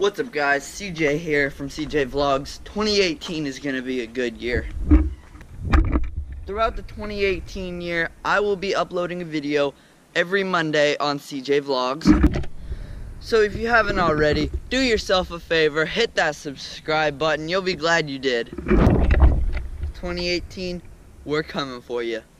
What's up guys, CJ here from CJ Vlogs. 2018 is going to be a good year. Throughout the 2018 year, I will be uploading a video every Monday on CJ Vlogs. So if you haven't already, do yourself a favor, hit that subscribe button, you'll be glad you did. 2018, we're coming for you.